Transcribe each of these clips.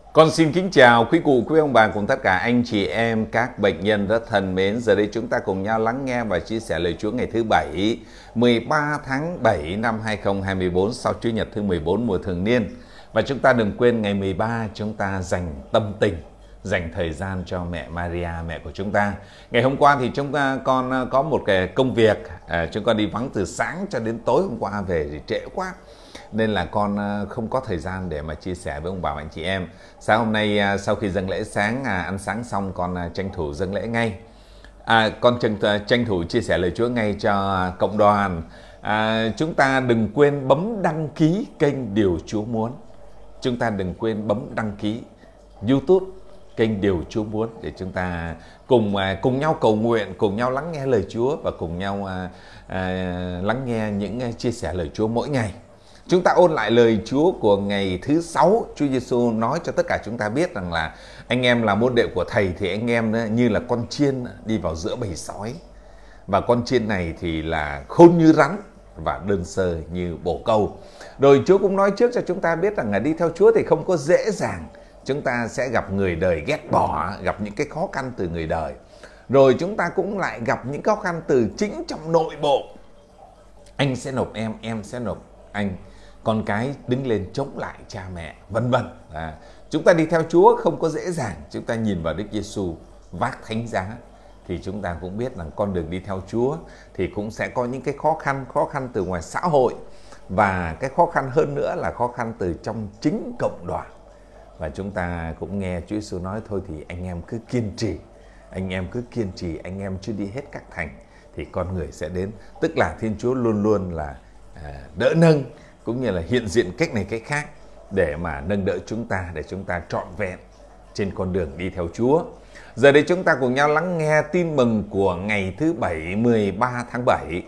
Con xin kính chào quý cụ, quý ông bà cùng tất cả anh chị em, các bệnh nhân rất thân mến. Giờ đây chúng ta cùng nhau lắng nghe và chia sẻ lời Chúa ngày thứ Bảy, 13 tháng 7 năm 2024 sau Chủ nhật thứ 14 mùa thường niên. Và chúng ta đừng quên ngày 13 chúng ta dành tâm tình, dành thời gian cho mẹ Maria, mẹ của chúng ta. Ngày hôm qua thì con có một cái công việc, chúng con đi vắng từ sáng cho đến tối hôm qua về thì trễ quá. Nên là con không có thời gian để mà chia sẻ với ông bà và anh chị em. Sáng hôm nay sau khi dâng lễ sáng, ăn sáng xong con tranh thủ dâng lễ ngay. Con tranh thủ chia sẻ lời Chúa ngay cho cộng đoàn. Chúng ta đừng quên bấm đăng ký kênh Điều Chúa Muốn. Chúng ta đừng quên bấm đăng ký YouTube kênh Điều Chúa Muốn để chúng ta cùng nhau cầu nguyện, cùng nhau lắng nghe lời Chúa và cùng nhau lắng nghe những chia sẻ lời Chúa mỗi ngày. Chúng ta ôn lại lời Chúa của ngày thứ 6. Chúa Giêsu nói cho tất cả chúng ta biết rằng là anh em là môn đệ của Thầy thì anh em như là con chiên đi vào giữa bầy sói. Và con chiên này thì là khôn như rắn và đơn sơ như bồ câu. Rồi Chúa cũng nói trước cho chúng ta biết rằng là đi theo Chúa thì không có dễ dàng. Chúng ta sẽ gặp người đời ghét bỏ, gặp những cái khó khăn từ người đời. Rồi chúng ta cũng lại gặp những khó khăn từ chính trong nội bộ. Anh sẽ nộp em sẽ nộp anh. Con cái đứng lên chống lại cha mẹ, vân vân. Chúng ta đi theo Chúa không có dễ dàng. Chúng ta nhìn vào Đức Giêsu vác thánh giá thì chúng ta cũng biết rằng con đường đi theo Chúa thì cũng sẽ có những cái khó khăn từ ngoài xã hội, và cái khó khăn hơn nữa là khó khăn từ trong chính cộng đoàn. Và chúng ta cũng nghe Chúa Giêsu nói thôi thì anh em cứ kiên trì, anh em chưa đi hết các thành thì con người sẽ đến. Tức là Thiên Chúa luôn luôn là đỡ nâng cũng như là hiện diện cách này cách khác để mà nâng đỡ chúng ta, để chúng ta trọn vẹn trên con đường đi theo Chúa. Giờ đây chúng ta cùng nhau lắng nghe tin mừng của ngày thứ Bảy, 13 tháng 7.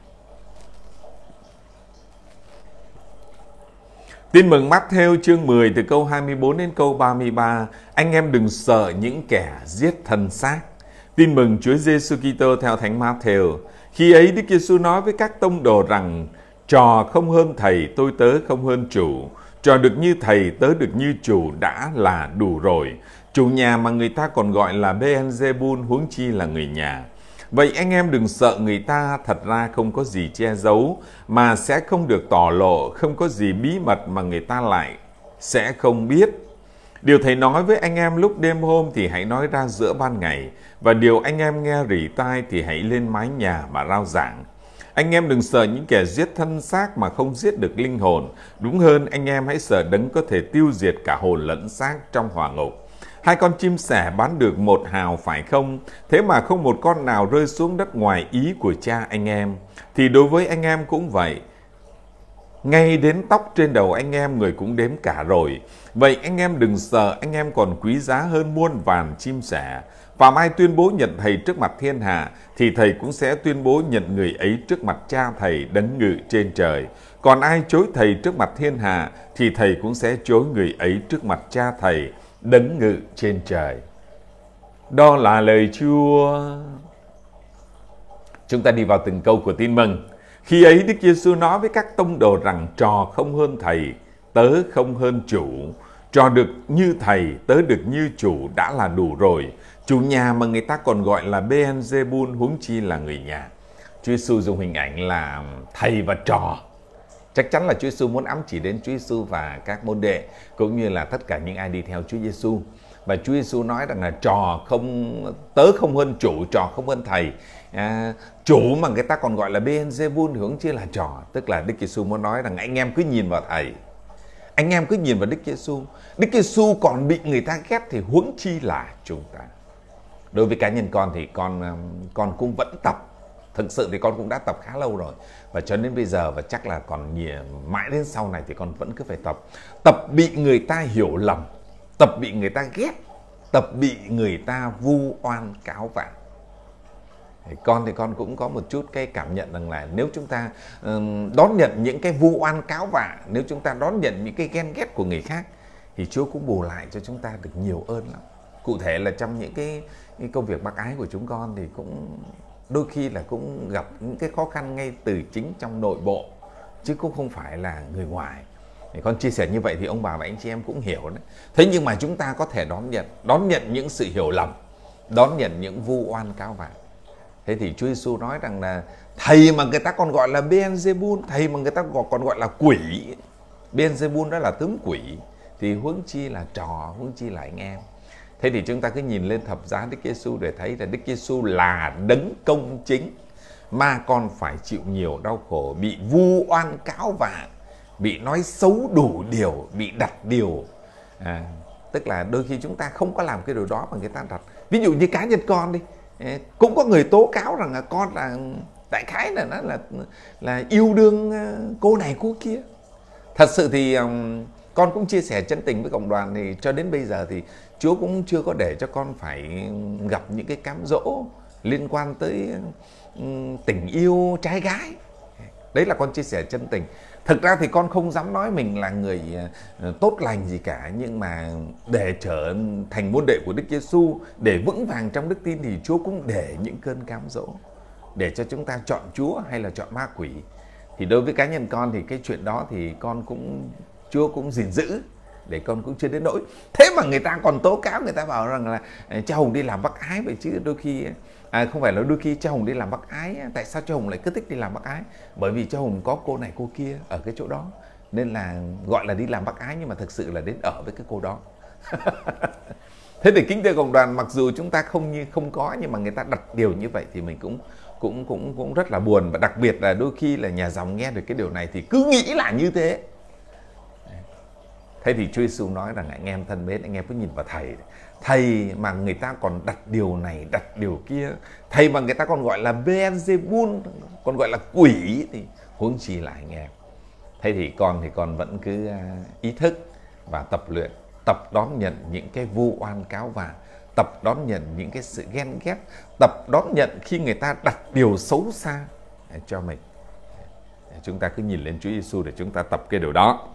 Tin mừng Mát-thêu chương 10 từ câu 24 đến câu 33. Anh em đừng sợ những kẻ giết thân xác. Tin mừng Chúa Giêsu Kitô theo Thánh Mát-thêu. Khi ấy Đức Giêsu nói với các tông đồ rằng: Trò không hơn thầy, tôi tớ không hơn chủ. Trò được như thầy, tớ được như chủ đã là đủ rồi. Chủ nhà mà người ta còn gọi là Beelzebul, huống chi là người nhà. Vậy anh em đừng sợ người ta, thật ra không có gì che giấu mà sẽ không được tỏ lộ, không có gì bí mật mà người ta lại sẽ không biết. Điều thầy nói với anh em lúc đêm hôm thì hãy nói ra giữa ban ngày, và điều anh em nghe rỉ tai thì hãy lên mái nhà mà rao giảng. Anh em đừng sợ những kẻ giết thân xác mà không giết được linh hồn. Đúng hơn, anh em hãy sợ Đấng có thể tiêu diệt cả hồn lẫn xác trong hỏa ngục. 2 con chim sẻ bán được 1 hào phải không? Thế mà không một con nào rơi xuống đất ngoài ý của cha anh em. Thì đối với anh em cũng vậy. Ngay đến tóc trên đầu anh em người cũng đếm cả rồi. Vậy anh em đừng sợ, anh em còn quý giá hơn muôn vàn chim sẻ. Phàm ai tuyên bố nhận thầy trước mặt thiên hạ thì thầy cũng sẽ tuyên bố nhận người ấy trước mặt cha thầy đấng ngự trên trời. Còn ai chối thầy trước mặt thiên hạ thì thầy cũng sẽ chối người ấy trước mặt cha thầy đấng ngự trên trời. Đó là lời Chúa. Chúng ta đi vào từng câu của tin mừng. Khi ấy Đức Giêsu nói với các tông đồ rằng: Trò không hơn thầy, tớ không hơn chủ. Trò được như thầy, tớ được như chủ đã là đủ rồi. Chủ nhà mà người ta còn gọi là Beelzebul, huống chi là người nhà. Chúa Giêsu dùng hình ảnh là thầy và trò. Chắc chắn là Chúa Giêsu muốn ám chỉ đến Chúa Giêsu và các môn đệ, cũng như là tất cả những ai đi theo Chúa Giêsu. Và Chúa Giêsu nói rằng là tớ không hơn chủ, trò không hơn thầy. Chủ mà người ta còn gọi là Beelzebul, huống chi là trò. Tức là Đức Giêsu muốn nói rằng anh em cứ nhìn vào thầy, anh em cứ nhìn vào Đức Giêsu. Đức Giêsu còn bị người ta ghét thì huống chi là chúng ta. Đối với cá nhân con thì con cũng vẫn tập. Thực sự thì con cũng đã tập khá lâu rồi. Và cho đến bây giờ, và chắc là còn mãi đến sau này thì con vẫn cứ phải tập. Tập bị người ta hiểu lầm, tập bị người ta ghét, tập bị người ta vu oan cáo vạ. Con thì con cũng có một chút cái cảm nhận rằng là nếu chúng ta đón nhận những cái vu oan cáo vạ, nếu chúng ta đón nhận những cái ghen ghét của người khác thì Chúa cũng bù lại cho chúng ta được nhiều ơn lắm. Cụ thể là trong những cái công việc bác ái của chúng con thì cũng đôi khi là cũng gặp những cái khó khăn ngay từ chính trong nội bộ, chứ cũng không phải là người ngoài. Thì con chia sẻ như vậy thì ông bà và anh chị em cũng hiểu đấy. Thế nhưng mà chúng ta có thể đón nhận những sự hiểu lầm, đón nhận những vu oan cáo vạ. Thế thì Chúa Giêsu nói rằng là thầy mà người ta còn gọi là Beelzebul, thầy mà người ta còn gọi là quỷ. Beelzebul đó là tướng quỷ, thì huống chi là trò, huống chi là anh em. Thế thì chúng ta cứ nhìn lên thập giá Đức Giêsu để thấy là Đức Giêsu là đấng công chính, mà còn phải chịu nhiều đau khổ, bị vu oan cáo vạ, bị nói xấu đủ điều, bị đặt điều. Tức là đôi khi chúng ta không có làm cái điều đó mà người ta đặt. Ví dụ như cá nhân con đi, cũng có người tố cáo rằng là con là đại khái là nó là yêu đương cô này cô kia. Thật sự thì con cũng chia sẻ chân tình với cộng đoàn, thì cho đến bây giờ thì Chúa cũng chưa có để cho con phải gặp những cái cám dỗ liên quan tới tình yêu trai gái. Đấy là con chia sẻ chân tình. Thực ra thì con không dám nói mình là người tốt lành gì cả, nhưng mà để trở thành môn đệ của Đức Giêsu, để vững vàng trong đức tin, thì Chúa cũng để những cơn cám dỗ để cho chúng ta chọn Chúa hay là chọn ma quỷ. Thì đối với cá nhân con thì cái chuyện đó thì con cũng, Chúa cũng gìn giữ, để con cũng chưa đến nỗi. Thế mà người ta còn tố cáo, người ta bảo rằng là cha Hùng đi làm bác ái vậy chứ. Đôi khi không phải là đôi khi cha Hùng đi làm bác ái, tại sao cha Hùng lại cứ thích đi làm bác ái? Bởi vì cha Hùng có cô này cô kia ở cái chỗ đó, nên là gọi là đi làm bác ái, nhưng mà thực sự là đến ở với cái cô đó. Thế thì kính thưa cộng đoàn, mặc dù chúng ta không có, nhưng mà người ta đặt điều như vậy thì mình cũng rất là buồn. Và đặc biệt là đôi khi là nhà dòng nghe được cái điều này thì cứ nghĩ là như thế. Thế thì Chúa Giêsu nói rằng anh em thân mến, anh em cứ nhìn vào thầy. Thầy mà người ta còn đặt điều này, đặt điều kia, thầy mà người ta còn gọi là Beelzebul, còn gọi là quỷ, thì huống chi là anh em. Thế thì con vẫn cứ ý thức và tập luyện, tập đón nhận những cái vu oan cáo vạ, tập đón nhận những cái sự ghen ghét, tập đón nhận khi người ta đặt điều xấu xa cho mình. Chúng ta cứ nhìn lên Chúa Giêsu để chúng ta tập cái điều đó.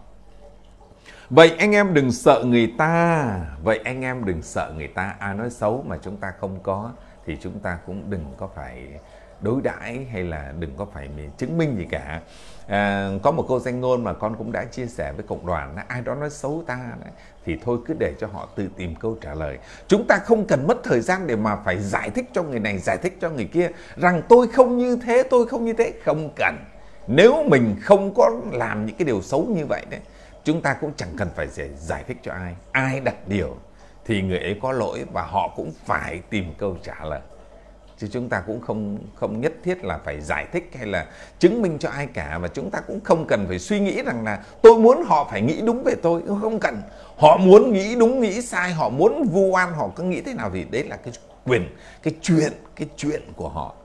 Vậy anh em đừng sợ người ta. Vậy anh em đừng sợ người ta. Ai nói xấu mà chúng ta không có thì chúng ta cũng đừng có phải đối đãi, hay là đừng có phải chứng minh gì cả. Có một câu danh ngôn mà con cũng đã chia sẻ với cộng đoàn là ai đó nói xấu ta đấy, thì thôi cứ để cho họ tự tìm câu trả lời. Chúng ta không cần mất thời gian để mà phải giải thích cho người này, giải thích cho người kia rằng tôi không như thế, tôi không như thế. Không cần. Nếu mình không có làm những cái điều xấu như vậy đấy, chúng ta cũng chẳng cần phải giải thích cho ai. Ai đặt điều thì người ấy có lỗi, và họ cũng phải tìm câu trả lời. Chứ chúng ta cũng không nhất thiết là phải giải thích hay là chứng minh cho ai cả. Và chúng ta cũng không cần phải suy nghĩ rằng là tôi muốn họ phải nghĩ đúng về tôi. Không cần. Họ muốn nghĩ đúng nghĩ sai, họ muốn vu oan, họ cứ nghĩ thế nào thì đấy là cái quyền, cái chuyện của họ.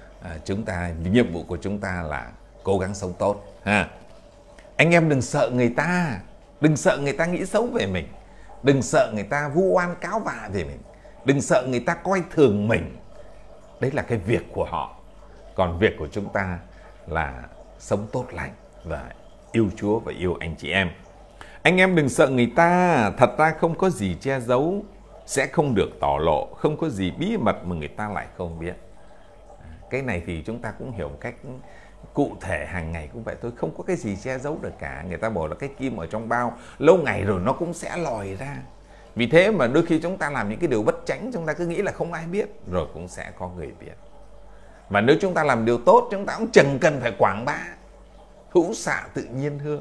Nhiệm vụ của chúng ta là cố gắng sống tốt ha. Anh em đừng sợ người ta, đừng sợ người ta nghĩ xấu về mình, đừng sợ người ta vu oan cáo vạ về mình, đừng sợ người ta coi thường mình. Đấy là cái việc của họ. Còn việc của chúng ta là sống tốt lành và yêu Chúa và yêu anh chị em. Anh em đừng sợ người ta, thật ra không có gì che giấu sẽ không được tỏ lộ, không có gì bí mật mà người ta lại không biết. Cái này thì chúng ta cũng hiểu một cách cụ thể, hàng ngày cũng vậy thôi, không có cái gì che giấu được cả. Người ta bảo là cái kim ở trong bao lâu ngày rồi nó cũng sẽ lòi ra. Vì thế mà đôi khi chúng ta làm những cái điều bất chánh, chúng ta cứ nghĩ là không ai biết, rồi cũng sẽ có người biết. Và nếu chúng ta làm điều tốt, chúng ta cũng chẳng cần phải quảng bá. Hữu xạ tự nhiên hương.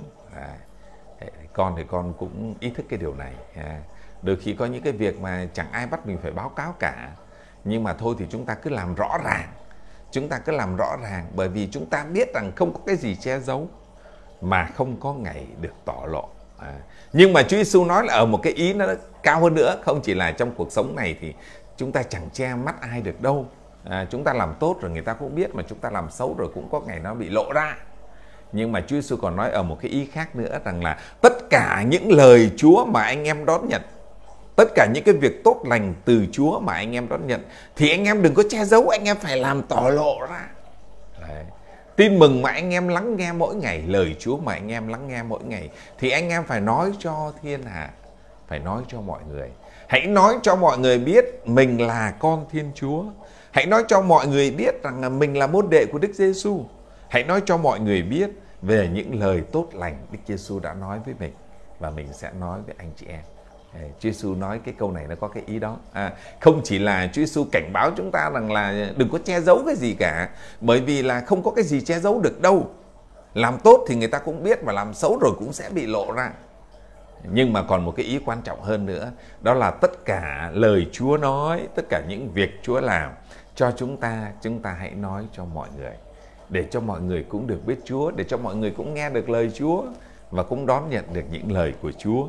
Con thì con cũng ý thức cái điều này. Đôi khi có những cái việc mà chẳng ai bắt mình phải báo cáo cả, nhưng mà thôi thì chúng ta cứ làm rõ ràng. Chúng ta cứ làm rõ ràng, bởi vì chúng ta biết rằng không có cái gì che giấu mà không có ngày được tỏ lộ. Nhưng mà Chúa Giêsu nói là ở một cái ý nó cao hơn nữa, không chỉ là trong cuộc sống này thì chúng ta chẳng che mắt ai được đâu. Chúng ta làm tốt rồi người ta cũng biết, mà chúng ta làm xấu rồi cũng có ngày nó bị lộ ra. Nhưng mà Chúa Giêsu còn nói ở một cái ý khác nữa, rằng là tất cả những lời Chúa mà anh em đón nhận, tất cả những cái việc tốt lành từ Chúa mà anh em đón nhận, thì anh em đừng có che giấu, anh em phải làm tỏ lộ ra. Đấy. Tin mừng mà anh em lắng nghe mỗi ngày, lời Chúa mà anh em lắng nghe mỗi ngày, thì anh em phải nói cho thiên hạ, phải nói cho mọi người. Hãy nói cho mọi người biết mình là con Thiên Chúa. Hãy nói cho mọi người biết rằng là mình là môn đệ của Đức Giêsu. Hãy nói cho mọi người biết về những lời tốt lành Đức Giêsu đã nói với mình, và mình sẽ nói với anh chị em. Chúa Giêsu nói cái câu này nó có cái ý đó. Không chỉ là Chúa Giêsu cảnh báo chúng ta rằng là đừng có che giấu cái gì cả, bởi vì là không có cái gì che giấu được đâu. Làm tốt thì người ta cũng biết, và làm xấu rồi cũng sẽ bị lộ ra. Nhưng mà còn một cái ý quan trọng hơn nữa, đó là tất cả lời Chúa nói, tất cả những việc Chúa làm cho chúng ta hãy nói cho mọi người, để cho mọi người cũng được biết Chúa, để cho mọi người cũng nghe được lời Chúa và cũng đón nhận được những lời của Chúa.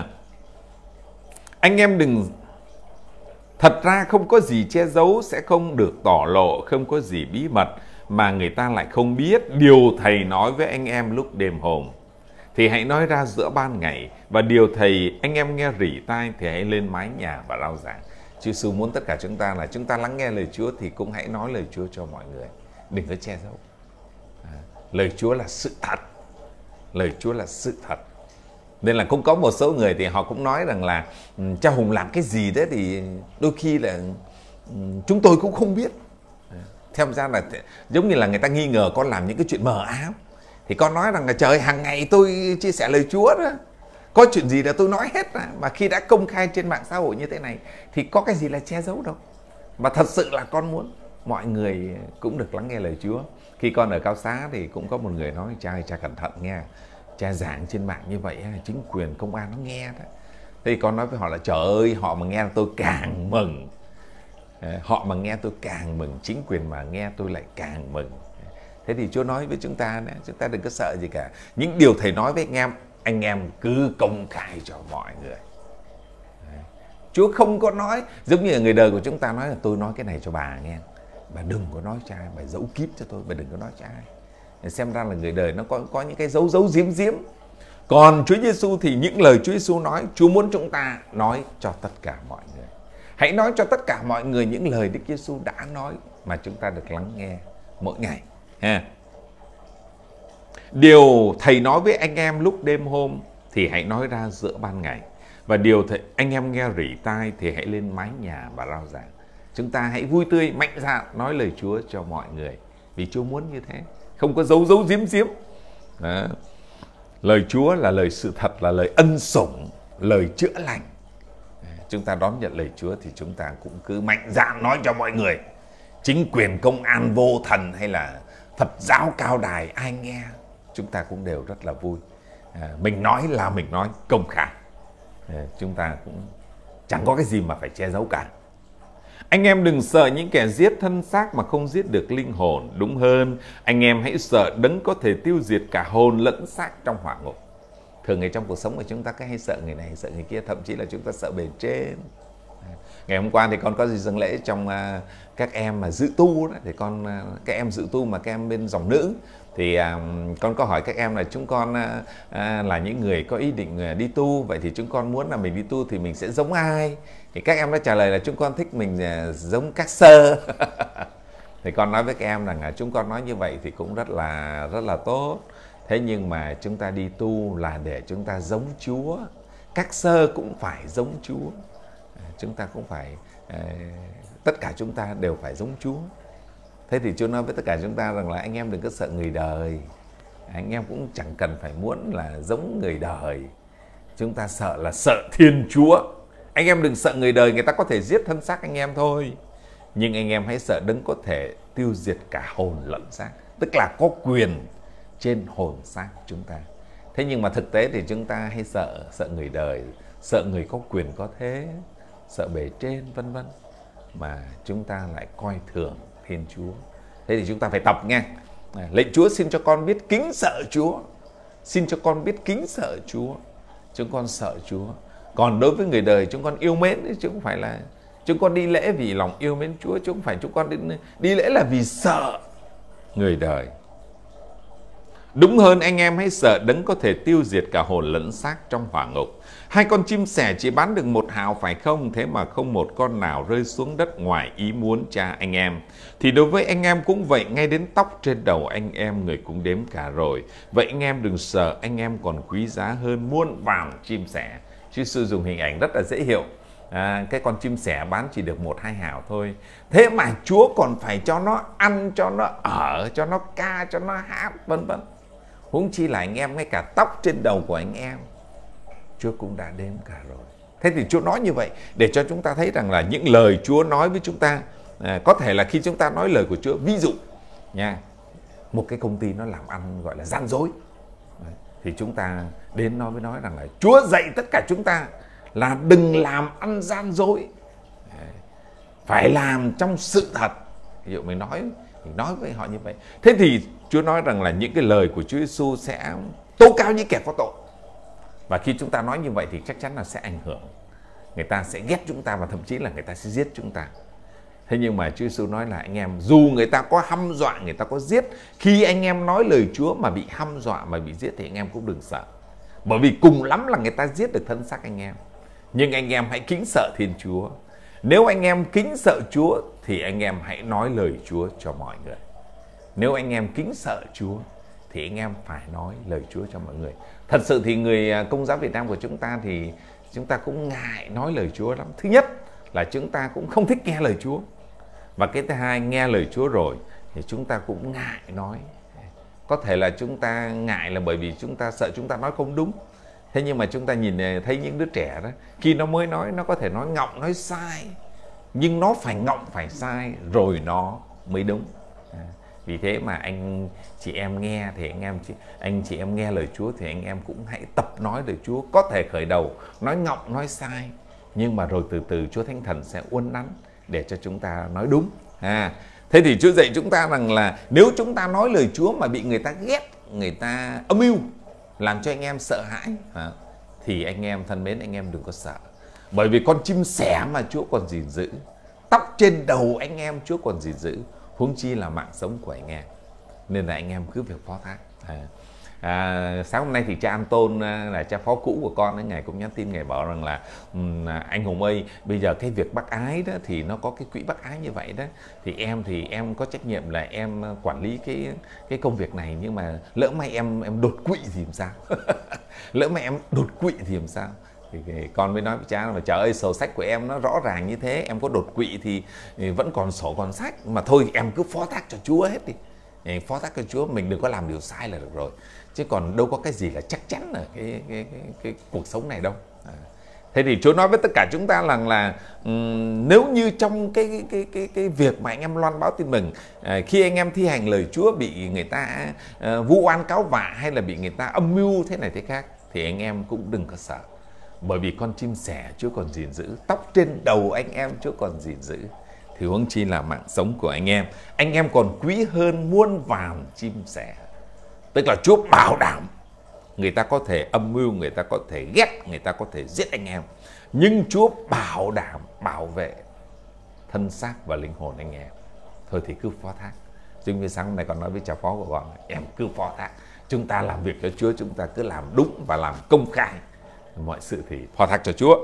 Anh em đừng, thật ra không có gì che giấu sẽ không được tỏ lộ, không có gì bí mật mà người ta lại không biết. Điều thầy nói với anh em lúc đêm hôm thì hãy nói ra giữa ban ngày, và điều thầy anh em nghe rỉ tai thì hãy lên mái nhà và rao giảng. Chúa Giêsu muốn tất cả chúng ta là chúng ta lắng nghe lời Chúa thì cũng hãy nói lời Chúa cho mọi người, đừng có che giấu. Lời Chúa là sự thật, lời Chúa là sự thật. Nên là cũng có một số người thì họ cũng nói rằng là cha Hùng làm cái gì đấy thì đôi khi là chúng tôi cũng không biết. Theo ra là giống như là người ta nghi ngờ con làm những cái chuyện mờ ám. Thì con nói rằng là trời, hàng ngày tôi chia sẻ lời Chúa đó, có chuyện gì là tôi nói hết ra. Mà khi đã công khai trên mạng xã hội như thế này thì có cái gì là che giấu đâu. Và thật sự là con muốn mọi người cũng được lắng nghe lời Chúa. Khi con ở Cao Xá thì cũng có một người nói: cha ơi, cha cẩn thận nghe, cha giảng trên mạng như vậy chính quyền công an nó nghe đó. Thì con nói với họ là trời ơi, họ mà nghe tôi càng mừng, họ mà nghe tôi càng mừng, chính quyền mà nghe tôi lại càng mừng. Thế thì Chúa nói với chúng ta đừng có sợ gì cả. Những điều thầy nói với anh em cứ công khai cho mọi người. Chúa không có nói giống như là người đời của chúng ta nói là tôi nói cái này cho bà nghe, bà đừng có nói cho ai, bà giấu kíp cho tôi, bà đừng có nói cho ai. Xem ra là người đời nó có những cái giấu giếm. Còn Chúa Giêsu thì những lời Chúa Giêsu nói, Chúa muốn chúng ta nói cho tất cả mọi người. Hãy nói cho tất cả mọi người những lời Đức Giêsu đã nói mà chúng ta được lắng nghe mỗi ngày. Điều thầy nói với anh em lúc đêm hôm thì hãy nói ra giữa ban ngày, và điều anh em nghe rỉ tai thì hãy lên mái nhà và rao giảng. Chúng ta hãy vui tươi, mạnh dạn nói lời Chúa cho mọi người, vì Chúa muốn như thế, không có giấu giếm. Lời Chúa là lời sự thật, là lời ân sủng, lời chữa lành. Chúng ta đón nhận lời Chúa thì chúng ta cũng cứ mạnh dạn nói cho mọi người. Chính quyền, công an, vô thần hay là Phật giáo cao đài, ai nghe chúng ta cũng đều rất là vui. Mình nói là mình nói công khai. Chúng ta cũng chẳng có cái gì mà phải che giấu cả. Anh em đừng sợ những kẻ giết thân xác mà không giết được linh hồn. Đúng hơn, anh em hãy sợ Đấng có thể tiêu diệt cả hồn lẫn xác trong hỏa ngục. Thường ngày trong cuộc sống của chúng ta cứ hay sợ người này, sợ người kia, thậm chí là chúng ta sợ bề trên. Ngày hôm qua thì con có dâng lễ trong các em mà dự tu đó, thì các em dự tu mà các em bên dòng nữ thì con có hỏi các em là chúng con là những người có ý định đi tu, vậy thì chúng con muốn là mình đi tu thì mình sẽ giống ai? Thì các em đã trả lời là chúng con thích mình giống các sơ. Thì con nói với các em rằng chúng con nói như vậy thì cũng rất là tốt. Thế nhưng mà chúng ta đi tu là để chúng ta giống Chúa. Các sơ cũng phải giống Chúa. Chúng ta cũng phải, tất cả chúng ta đều phải giống Chúa. Thế thì Chúa nói với tất cả chúng ta rằng là anh em đừng có sợ người đời. Anh em cũng chẳng cần phải muốn là giống người đời. Chúng ta sợ là sợ Thiên Chúa. Anh em đừng sợ người đời, người ta có thể giết thân xác anh em thôi. Nhưng anh em hãy sợ Đấng có thể tiêu diệt cả hồn lẫn xác, tức là có quyền trên hồn xác chúng ta. Thế nhưng mà thực tế thì chúng ta hay sợ người đời, sợ người có quyền có thế, sợ bề trên vân vân, mà chúng ta lại coi thường Thiên Chúa. Thế thì chúng ta phải tập nghe. Lạy Chúa, xin cho con biết kính sợ Chúa. Xin cho con biết kính sợ Chúa. Chúng con sợ Chúa. Còn đối với người đời chúng con yêu mến, chứ không phải là chúng con đi lễ vì lòng yêu mến Chúa, chứ không phải chúng con đi lễ là vì sợ người đời. Đúng hơn, anh em hãy sợ Đấng có thể tiêu diệt cả hồn lẫn xác trong hỏa ngục. 2 con chim sẻ chỉ bán được 1 hào phải không? Thế mà không một con nào rơi xuống đất ngoài ý muốn Cha anh em. Thì đối với anh em cũng vậy, ngay đến tóc trên đầu anh em người cũng đếm cả rồi. Vậy anh em đừng sợ, anh em còn quý giá hơn muôn vàn chim sẻ. Chúa Giêsu dùng hình ảnh rất là dễ hiểu. Cái con chim sẻ bán chỉ được 1-2 hào thôi. Thế mà Chúa còn phải cho nó ăn, cho nó ở, cho nó ca, cho nó hát, vân vân. Huống chi là anh em, ngay cả tóc trên đầu của anh em Chúa cũng đã đếm cả rồi. Thế thì Chúa nói như vậy để cho chúng ta thấy rằng là những lời Chúa nói với chúng ta, có thể là khi chúng ta nói lời của Chúa, ví dụ nha, một cái công ty nó làm ăn gọi là gian dối, thì chúng ta đến nói với nó rằng là Chúa dạy tất cả chúng ta là đừng làm ăn gian dối, phải làm trong sự thật. Ví dụ mình nói với họ như vậy. Thế thì Chúa nói rằng là những cái lời của Chúa Giêsu sẽ tố cáo những kẻ có tội. Và khi chúng ta nói như vậy thì chắc chắn là sẽ ảnh hưởng. Người ta sẽ ghét chúng ta và thậm chí là người ta sẽ giết chúng ta. Thế nhưng mà Chúa Giêsu nói là anh em, dù người ta có hăm dọa, người ta có giết, khi anh em nói lời Chúa mà bị hăm dọa, mà bị giết thì anh em cũng đừng sợ. Bởi vì cùng lắm là người ta giết được thân xác anh em. Nhưng anh em hãy kính sợ Thiên Chúa. Nếu anh em kính sợ Chúa thì anh em hãy nói lời Chúa cho mọi người. Nếu anh em kính sợ Chúa thì anh em phải nói lời Chúa cho mọi người. Thật sự thì người Công giáo Việt Nam của chúng ta thì chúng ta cũng ngại nói lời Chúa lắm. Thứ nhất là chúng ta cũng không thích nghe lời Chúa. Và cái thứ hai, nghe lời Chúa rồi thì chúng ta cũng ngại nói. Có thể là chúng ta ngại là bởi vì chúng ta sợ chúng ta nói không đúng. Thế nhưng mà chúng ta nhìn thấy những đứa trẻ đó, khi nó mới nói, nó có thể nói ngọng, nói sai. Nhưng nó phải ngọng, phải sai rồi nó mới đúng. Vì thế mà anh chị em nghe thì anh chị em nghe lời Chúa thì anh em cũng hãy tập nói lời Chúa. Có thể khởi đầu nói ngọng, nói sai, nhưng mà rồi từ từ Chúa Thánh Thần sẽ uốn nắn để cho chúng ta nói đúng. Thế thì Chúa dạy chúng ta rằng là nếu chúng ta nói lời Chúa mà bị người ta ghét, người ta âm mưu, làm cho anh em sợ hãi, thì anh em thân mến, anh em đừng có sợ. Bởi vì con chim sẻ mà Chúa còn gìn giữ, tóc trên đầu anh em Chúa còn gìn giữ, huống chi là mạng sống của anh em. Nên là anh em cứ việc phó thác. Sáng hôm nay thì cha Anton là cha phó cũ của con ấy, ngài cũng nhắn tin, ngài bảo rằng là anh Hùng ơi, bây giờ cái việc bác ái đó thì nó có cái quỹ bác ái như vậy đó, thì em có trách nhiệm là em quản lý cái công việc này, nhưng mà lỡ may em đột quỵ thì làm sao? Lỡ may em đột quỵ thì làm sao? Thì con mới nói với cha là trời ơi, sổ sách của em nó rõ ràng như thế, em có đột quỵ thì vẫn còn sổ còn sách, mà thôi em cứ phó thác cho Chúa hết đi. Phó thác cho Chúa, mình đừng có làm điều sai là được rồi, chứ còn đâu có cái gì là chắc chắn ở cái cuộc sống này đâu. Thế thì Chúa nói với tất cả chúng ta rằng là nếu như trong cái việc mà anh em loan báo tin mừng, khi anh em thi hành lời Chúa bị người ta vu oan cáo vạ hay là bị người ta âm mưu thế này thế khác, thì anh em cũng đừng có sợ. Bởi vì con chim sẻ Chúa còn gìn giữ, tóc trên đầu anh em Chúa còn gìn giữ, thì huống chi là mạng sống của anh em. Anh em còn quý hơn muôn vàn chim sẻ. Tức là Chúa bảo đảm người ta có thể âm mưu, người ta có thể ghét, người ta có thể giết anh em, nhưng Chúa bảo đảm bảo vệ thân xác và linh hồn anh em. Thôi thì cứ phó thác. Chính vì sáng hôm nay còn nói với cha phó của con, em cứ phó thác. Chúng ta làm việc cho Chúa, chúng ta cứ làm đúng và làm công khai. Mọi sự thì phó thác cho Chúa.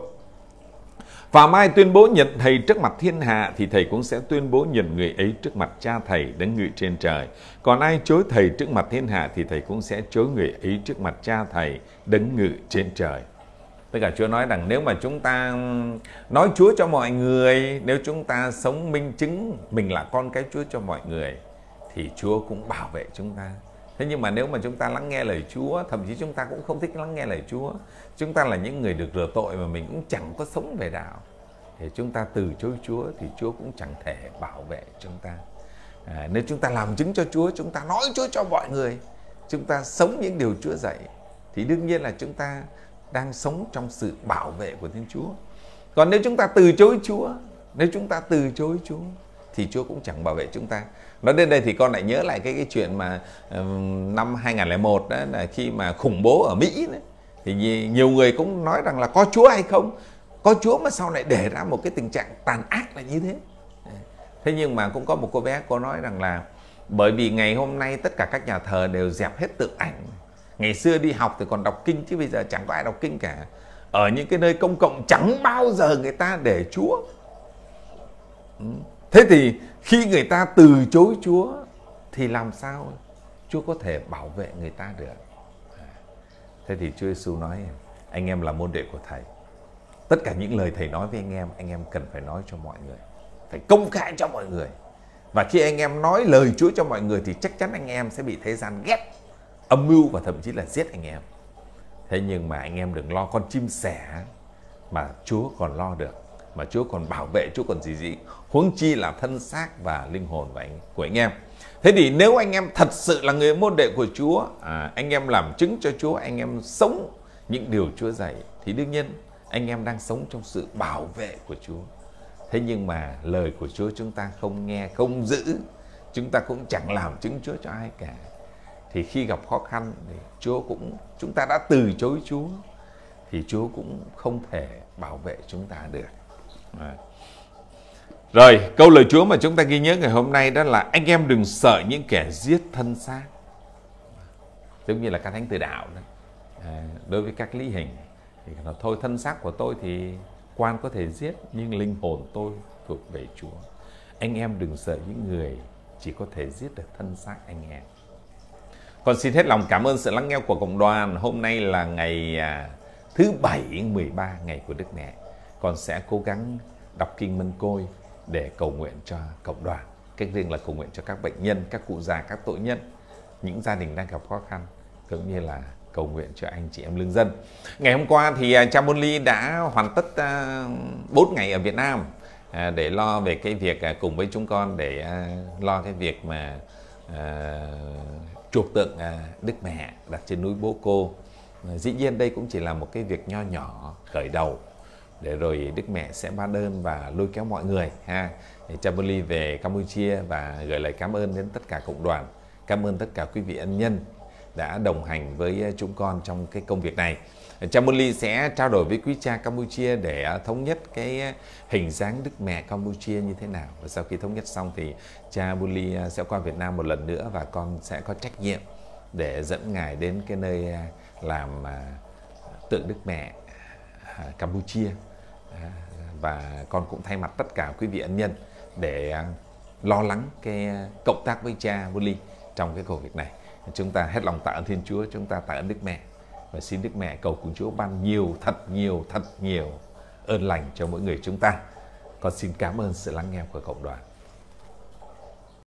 Phàm ai tuyên bố nhận Thầy trước mặt thiên hạ thì Thầy cũng sẽ tuyên bố nhận người ấy trước mặt Cha Thầy đấng ngự trên trời. Còn ai chối Thầy trước mặt thiên hạ thì Thầy cũng sẽ chối người ấy trước mặt Cha Thầy đấng ngự trên trời. Tất cả Chúa nói rằng nếu mà chúng ta nói Chúa cho mọi người, nếu chúng ta sống minh chứng mình là con cái Chúa cho mọi người, thì Chúa cũng bảo vệ chúng ta. Thế nhưng mà nếu mà chúng ta lắng nghe lời Chúa, thậm chí chúng ta cũng không thích lắng nghe lời Chúa, chúng ta là những người được rửa tội mà mình cũng chẳng có sống về đạo, thì chúng ta từ chối Chúa thì Chúa cũng chẳng thể bảo vệ chúng ta. Nếu chúng ta làm chứng cho Chúa, chúng ta nói Chúa cho mọi người, chúng ta sống những điều Chúa dạy, thì đương nhiên là chúng ta đang sống trong sự bảo vệ của Thiên Chúa. Còn nếu chúng ta từ chối Chúa, thì Chúa cũng chẳng bảo vệ chúng ta. Nói đến đây thì con lại nhớ lại cái chuyện mà năm 2001 đó, là khi mà khủng bố ở Mỹ đấy, thì nhiều người cũng nói rằng là có Chúa hay không, có Chúa mà sau này để ra một cái tình trạng tàn ác là như thế. Thế nhưng mà cũng có một cô bé, cô nói rằng là bởi vì ngày hôm nay tất cả các nhà thờ đều dẹp hết tượng ảnh. Ngày xưa đi học thì còn đọc kinh, chứ bây giờ chẳng có ai đọc kinh cả. Ở những cái nơi công cộng chẳng bao giờ người ta để Chúa. Thế thì khi người ta từ chối Chúa thì làm sao Chúa có thể bảo vệ người ta được? Thế thì Chúa Giêsu nói, anh em là môn đệ của Thầy. Tất cả những lời Thầy nói với anh em cần phải nói cho mọi người, phải công khai cho mọi người. Và khi anh em nói lời Chúa cho mọi người thì chắc chắn anh em sẽ bị thế gian ghét, âm mưu và thậm chí là giết anh em. Thế nhưng mà anh em đừng lo con chim sẻ mà Chúa còn lo được, mà Chúa còn bảo vệ, Chúa còn gì huống chi là thân xác và linh hồn của anh em. Thế thì nếu anh em thật sự là người môn đệ của Chúa, anh em làm chứng cho Chúa, anh em sống những điều Chúa dạy, thì đương nhiên anh em đang sống trong sự bảo vệ của Chúa. Thế nhưng mà lời của Chúa chúng ta không nghe, không giữ, chúng ta cũng chẳng làm chứng Chúa cho ai cả, thì khi gặp khó khăn thì chúng ta đã từ chối Chúa, thì Chúa cũng không thể bảo vệ chúng ta được. Rồi, câu lời Chúa mà chúng ta ghi nhớ ngày hôm nay đó là anh em đừng sợ những kẻ giết thân xác. Giống như là các thánh tử đạo đó. Đối với các lý hình thì thôi, thân xác của tôi thì quan có thể giết, nhưng linh hồn tôi thuộc về Chúa. Anh em đừng sợ những người chỉ có thể giết được thân xác anh em. Con xin hết lòng cảm ơn sự lắng nghe của cộng đoàn. Hôm nay là ngày thứ Bảy 13 ngày của Đức Mẹ. Con sẽ cố gắng đọc kinh Mân Côi để cầu nguyện cho cộng đoàn. Cách riêng là cầu nguyện cho các bệnh nhân, các cụ già, các tội nhân, những gia đình đang gặp khó khăn, cũng như là cầu nguyện cho anh chị em lương dân. Ngày hôm qua thì cha Môn Ly đã hoàn tất 4 ngày ở Việt Nam để lo về cái việc cùng với chúng con để lo cái việc mà chuộc tượng Đức Mẹ đặt trên núi Bố Cô. Dĩ nhiên đây cũng chỉ là một cái việc nho nhỏ khởi đầu, để rồi Đức Mẹ sẽ ban ơn và lôi kéo mọi người ha. Cha Môn Ly về Campuchia và gửi lời cảm ơn đến tất cả cộng đoàn. Cảm ơn tất cả quý vị ân nhân đã đồng hành với chúng con trong cái công việc này. Cha Môn Ly sẽ trao đổi với quý cha Campuchia để thống nhất cái hình dáng Đức Mẹ Campuchia như thế nào. Và sau khi thống nhất xong thì cha Môn Ly sẽ qua Việt Nam một lần nữa, và con sẽ có trách nhiệm để dẫn ngài đến cái nơi làm tượng Đức Mẹ Campuchia. Và con cũng thay mặt tất cả quý vị ân nhân để lo lắng cái cộng tác với cha Môn Ly trong cái công việc này. Chúng ta hết lòng tạ ơn Thiên Chúa, chúng ta tạ ơn Đức Mẹ, và xin Đức Mẹ cầu cùng Chúa ban nhiều, thật nhiều ơn lành cho mỗi người chúng ta. Con xin cảm ơn sự lắng nghe của cộng đoàn.